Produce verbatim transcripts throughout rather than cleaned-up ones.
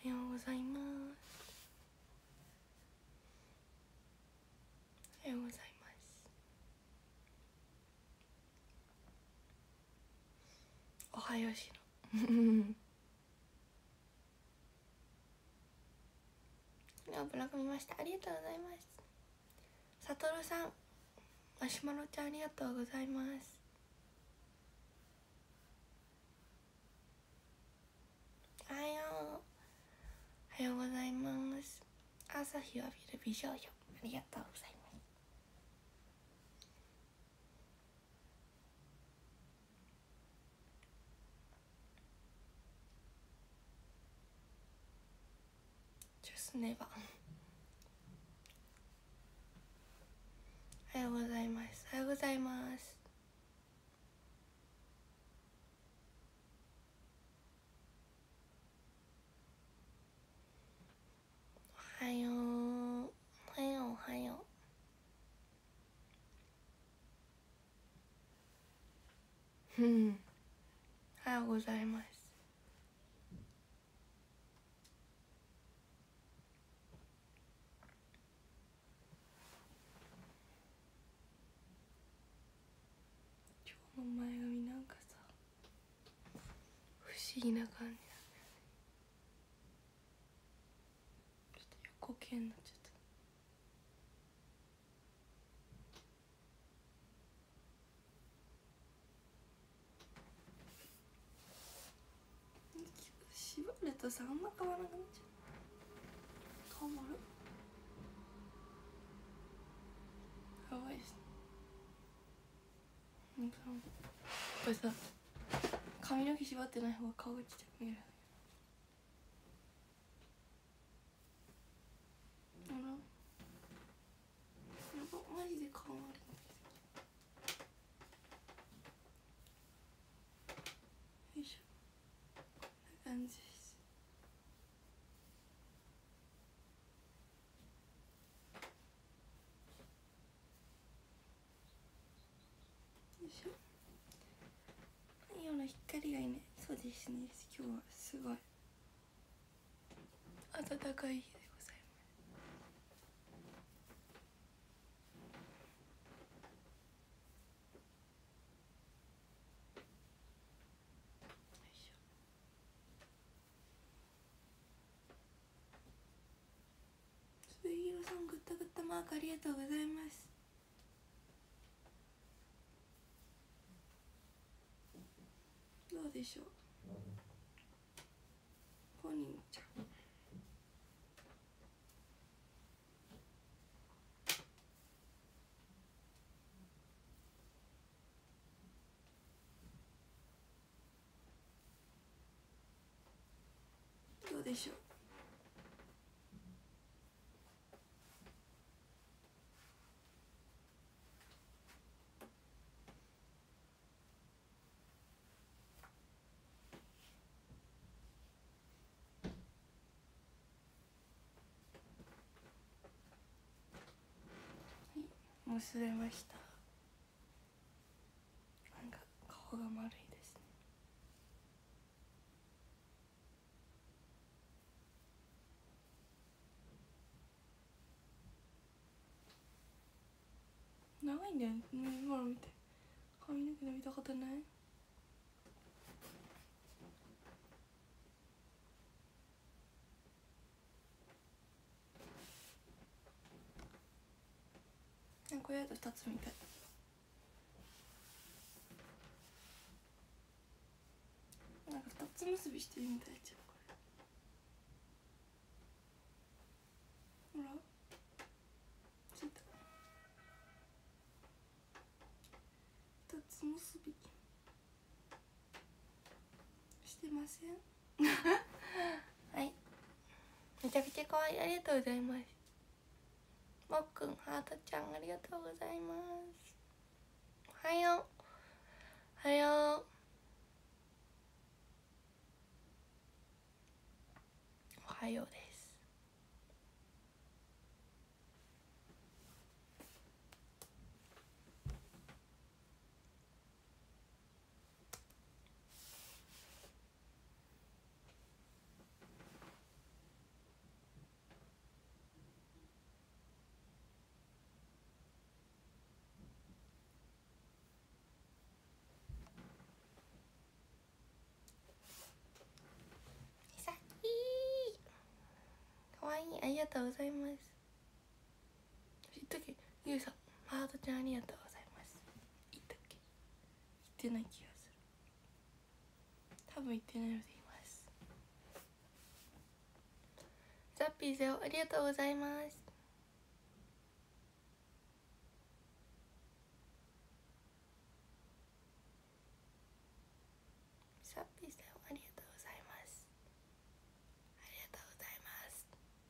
ようございます。おはようございます。おはようしろブログ見ました。ありがとうございます。さとるさん、マシュマロちゃんありがとうございます。おはよう。おはようございます。朝日を浴びる美少女、ありがとうございます。ジュスネバおはようございます。おはようございます。おはよう。おはようおはよう。うん。おはようございます。今日の前髪なんかさ、不思議な感じ。ちょっと横系になっちゃった。縛るとさ、あんま変わらなくなっちゃう。変わる。やばいですね。これさ、髪の毛縛ってない方が顔がちっちゃく見える。あら、やば、マジで顔悪い。よいしょ、こんな感じです。よいしょ。太陽の光がいいね。そうですね。今日はすごい暖かい日でございます。よいしょ。すべひろさん、グッタグッタマークありがとうございます。どうでしょう、ポニーちゃん。どうでしょう。結べました。なんか顔が丸いですね。長いんだよね。今の見て、髪の毛伸びたことない？なんかこれだとふたつみたい。なんかふたつ結びしてるみたいじゃんこれ。ほら、ついた。ふたつ結びしてませんはい、めちゃくちゃ可愛い。ありがとうございます。もっくん、ハートちゃんありがとうございます。おはようおはようおはようです。 とうございます。言ったっけ、ゆうさんハートちゃんありがとうございます。言ったっけ、言ってない気がする。多分言ってないので言います。ザッピーゼオありがとうございます。ザッピーゼオありがとうございます。ありがとうございます。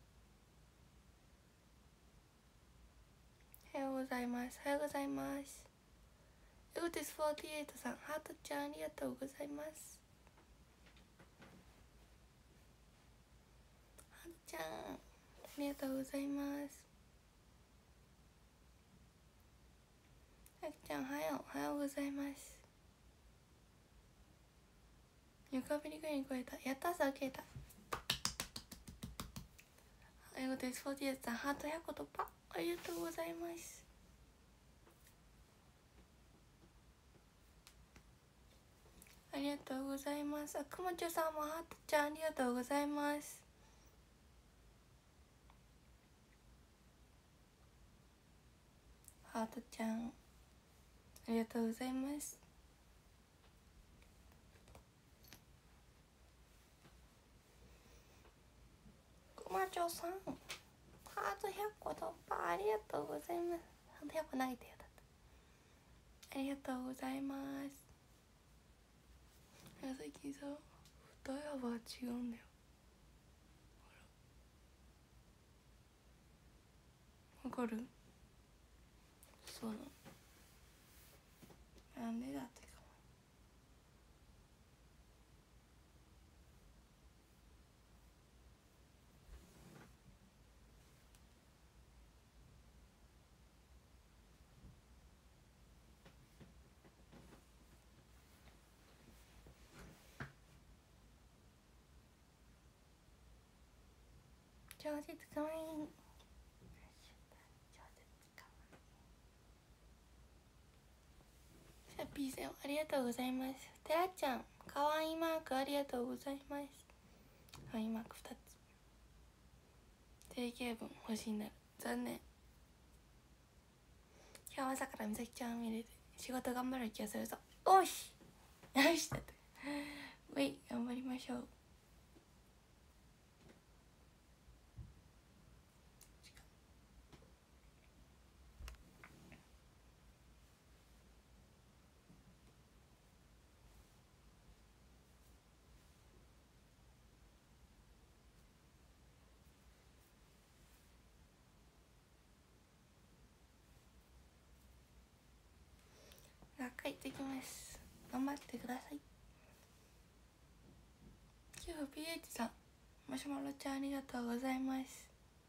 おはようございます。おはようございます。エゴティスフォーティエイトさんハートちゃんありがとうございます。ハートちゃんありがとうございます。あきちゃんおはよう、おはようございます。床ぶりぐらいに超えた。やったー、さ、消えた。英語です。フォーティエイトさんハートひゃっこ突破ありがとうございます。ありがとうございます。あ、くもちょさんもハートちゃんありがとうございます。ハートちゃんありがとうございます。くまちょさんハートひゃっこ突破ありがとうございます。ハートひゃっこ投げてよだった。ありがとうございます。最近さ二重は違うんだよ。わかる？そうなの。なんでだってかも。超絶かわいい。シャッピーさんありがとうございます。てらちゃんかわいいマークありがとうございます。かわいいマークふたつ。定型文欲しいなる。残念。今日朝からみさきちゃんを見れて仕事頑張る気がするぞ。おしよしだって。ウェイ頑張りましょう。学会行ってきます。頑張ってください。今日 ピーエイチ さんマシュマロちゃんありがとうございます。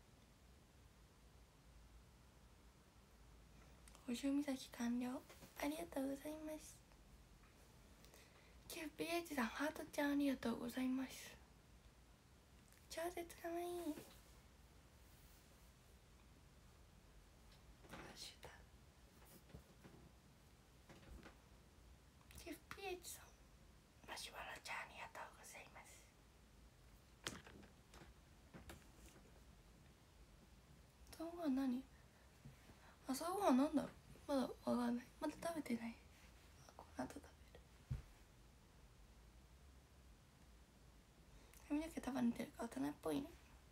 補充みさき完了ありがとうございます。今日 ピーエイチ さんハートちゃんありがとうございます。超絶かわいい。キューピーエイチ さんマシュマロちゃんありがとうございます。朝ごはん何？朝ごはんなんだろう、まだわかんない。まだ食べてない。この後食べる。髪の毛束ねてるから大人っぽいね。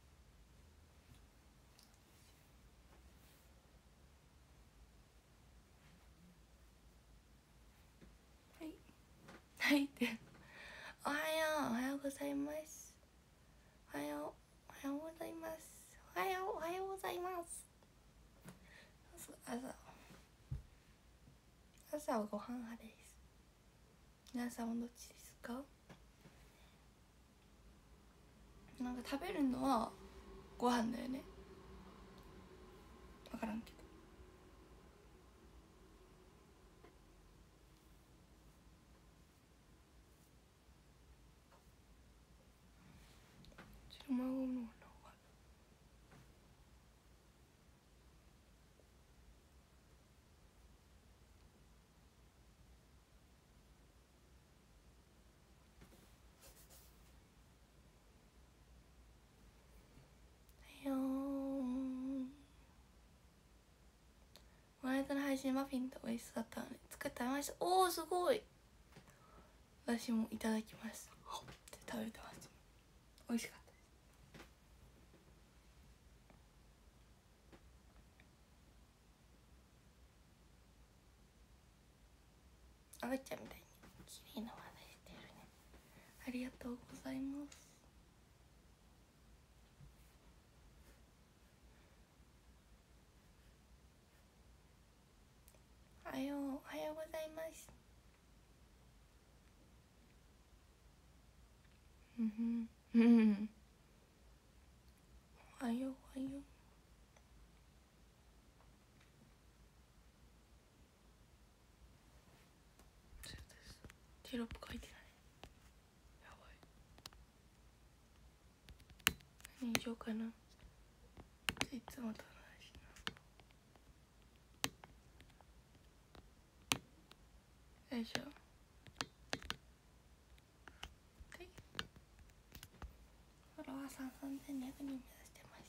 はいはいっておはよう、おはようございます。おはよう、おはようございます。おはよう、おはようございます。朝朝はご飯派です。皆さんはどっちですか？なんか食べるのはご飯だよね。分からんけど。白孫の名前。おはよう。 美味しいマフィンと美味しそうだったので作って食べました。おおすごい。私もいただきます。って食べてます。美味しかったです。赤ちゃんみたいに綺麗な話してるね。ありがとうございます。おはよう、おはようございます。うんうんうんおはようおはよう。テロップ書いてない。やばい。何にしようかな。いつもと同じな。よいしょ。でフォロワーさんさんぜんにひゃくにん目指してます。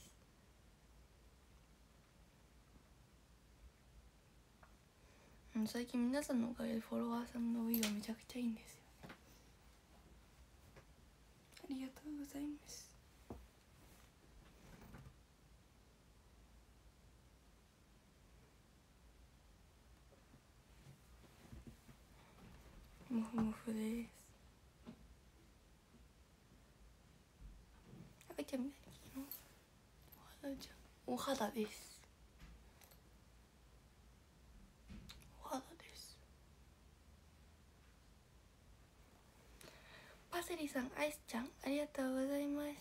うん、最近皆さんのおかげでフォロワーさんの伸びがめちゃくちゃいいんですよね。ありがとうございます。もふもふです。赤ちゃんみたいにお肌じゃん。お肌です。お肌です。パセリさん、アイスちゃん、ありがとうございます。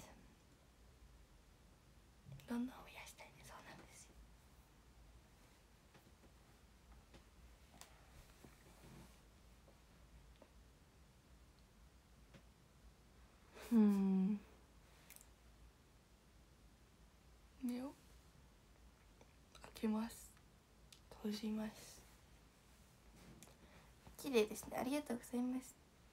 どんどん増やしたいね。そうなんですよ。うん目を開けます。閉じます。綺麗ですね。ありがとうございます。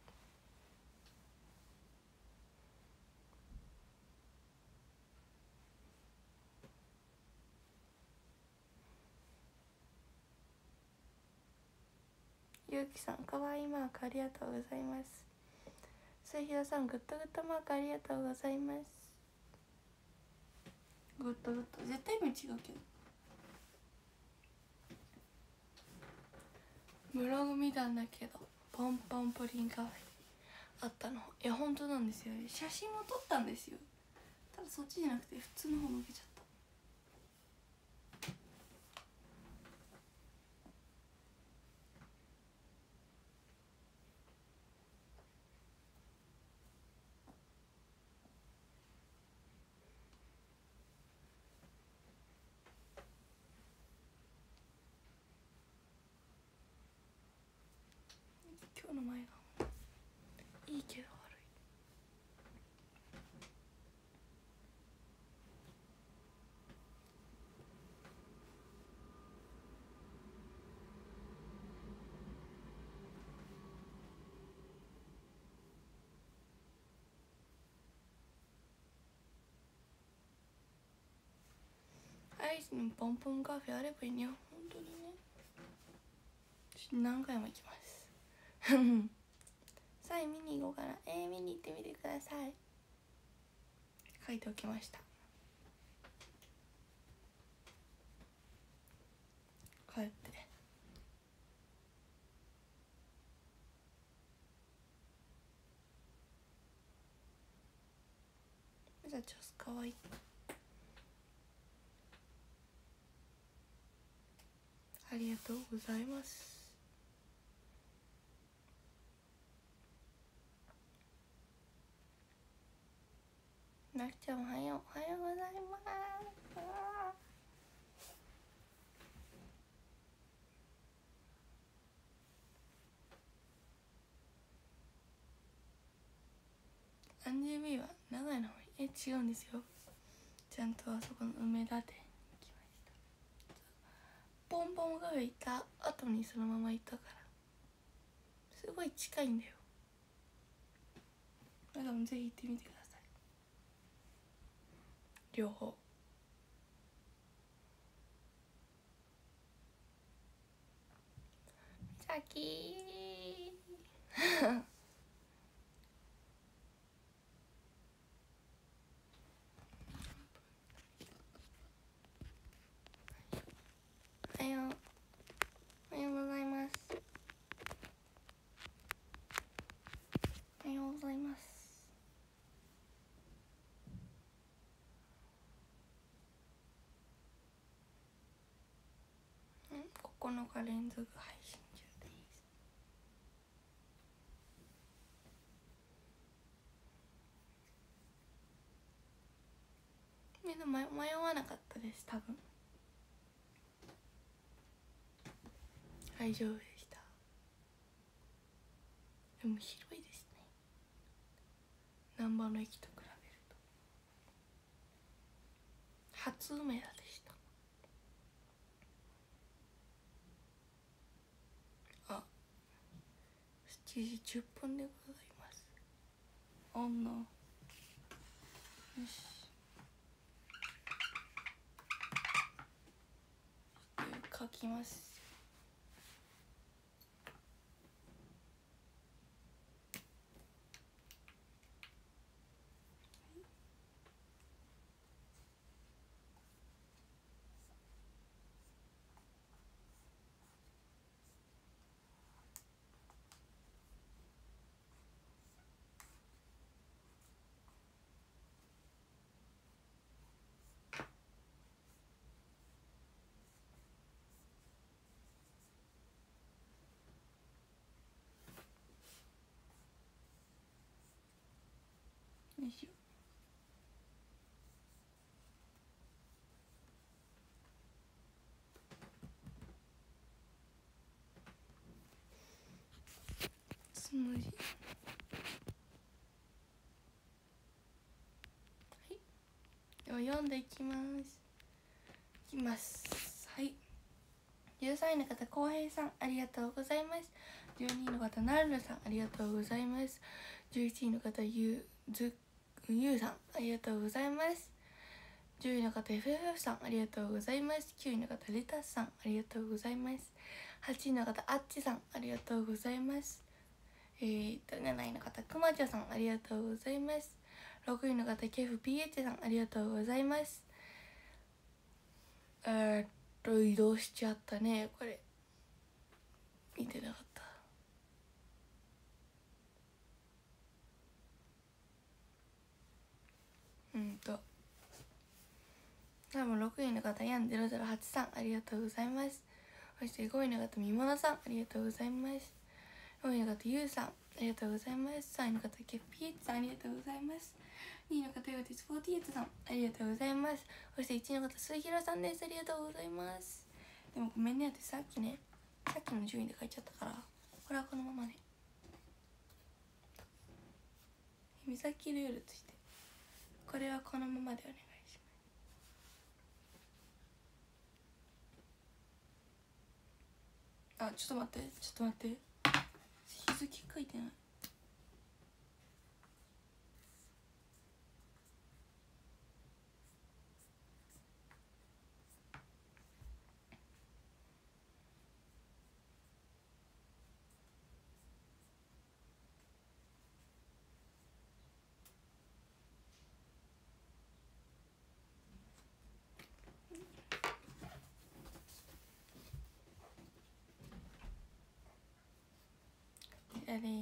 ゆうきさん、かわいいマークありがとうございます。すいひろさん、グッドグッドマークありがとうございます。グッドグッド、絶対意味違うけど。ブログ見たんだけど、ポンポンプリンカフェあったの。いや本当なんですよ。写真も撮ったんですよ。ただそっちじゃなくて普通の方向けちゃった。今日の前がいいけど悪い。アイスにポンポンカフェあればいいね。本当にね。何回も行きますさあ見に行こうかな。えー、見に行ってみてください。書いておきました。帰ってじゃあちょっとかわいい。ありがとうございます。なくちゃんおはよう。おはようございます。アンジービーは長いのえ違うんですよ。ちゃんとあそこの梅田店に来ました。ポンポンカフェ行った後にそのまま行ったからすごい近いんだよ。だからぜひ行ってみてください。両方。 きーおはようおはようございますおはようございますここのか連続配信中ですみんな迷わなかったです多分大丈夫でした。でも広いですね難波の駅と比べると。初梅田でした。あ、しちじじゅっぷんでございます。オンのよし書きます。よいしょ。スムージー。はい。では読んでいきます。いきます。はい。じゅうさんいの方、こうへいさん、ありがとうございます。じゅうにいの方、なるるさん、ありがとうございます。じゅういちいの方、ゆずゆうさん、ありがとうございます。じゅういの方、エフエフエフ さん、ありがとうございます。きゅういの方、レタスさん、ありがとうございます。はちいの方、あっちさん、ありがとうございます。えーと、なないの方、くまちょさん、ありがとうございます。ろくいの方、ケフピーエイチ さん、ありがとうございます。えーっと、移動しちゃったね、これ。見てなかった。うんと。多分ろくいの方、ヤンゼロゼロはちさん、ありがとうございます。そしてごいの方、みものさん、ありがとうございます。よんいの方、ゆうさん、ありがとうございます。さんいの方、ケフピーエイチ さん、ありがとうございます。にいの方、ヨーティスフォーティーエイトさん、ありがとうございます。そしていちいの方、すひろさんです。ありがとうございます。でもごめんね、私さっきね、さっきの順位で書いちゃったから、これはこのままね。みさきルールとして、これはこのままでお願いします。あ、ちょっと待って、ちょっと待って。日付書いてない。こちらです。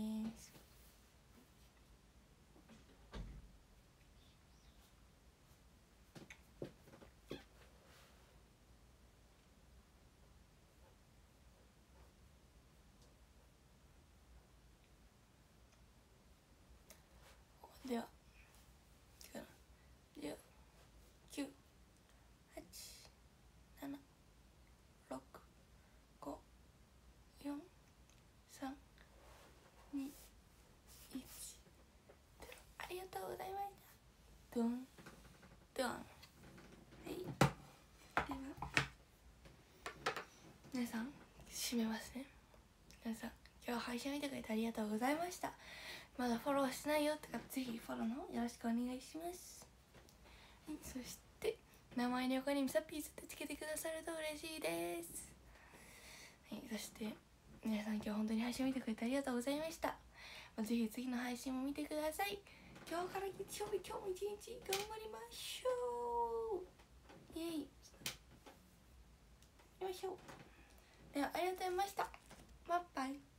では、じゅう、きゅう、はち、なな、ろく、ご、よん、さん、に、いち、ありがとうございました。ドン、ドン。はい。では、皆さん、締めますね。皆さん、今日配信見てくれてありがとうございました。まだフォローしてないよって方、ぜひフォローの方よろしくお願いします。はい、そして名前の横にミサピースってつけてくださると嬉しいです。はい、そして皆さん今日本当に配信を見てくれてありがとうございました。ぜひ次の配信も見てください。今日から月曜日、今日も一日頑張りましょう。イエイ、よいしょ。ではありがとうございました。バイバイ。